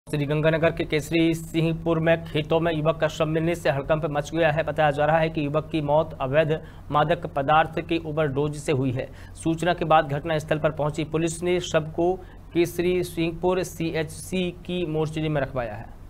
श्रीगंगानगर के केसरी सिंहपुर में खेतों में युवक का शव मिलने से हड़कंप मच गया है। बताया जा रहा है कि युवक की मौत अवैध मादक पदार्थ की ओवरडोज से हुई है। सूचना के बाद घटनास्थल पर पहुंची पुलिस ने शव को केसरी सिंहपुर CHC की मोर्चरी में रखवाया है।